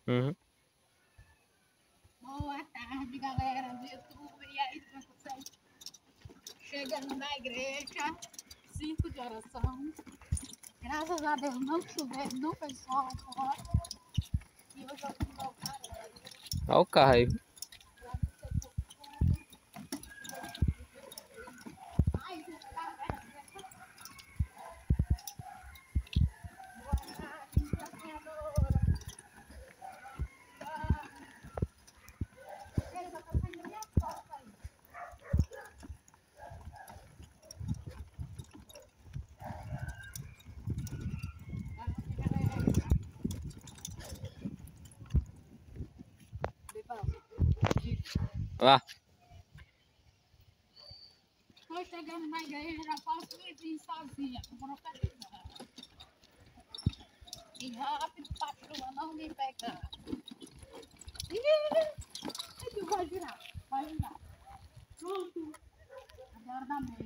Uhum. Boa tarde, galera do YouTube. E aí, como vocês? Chegando na igreja, 5 de oração. Graças a Deus não choveu, não fez sol fora. E hoje eu vou voltar. Olha o carro aí. Ai, o carro é. Boa tarde, senhora. Ele vai passar na minha porta aí. Ah, Estou chegando na igreja, já posso vir sozinha, com profetizar. E rápido pra chuva não me pegar. Ih, vai girar, vai girar. Pronto. Agora dá medo.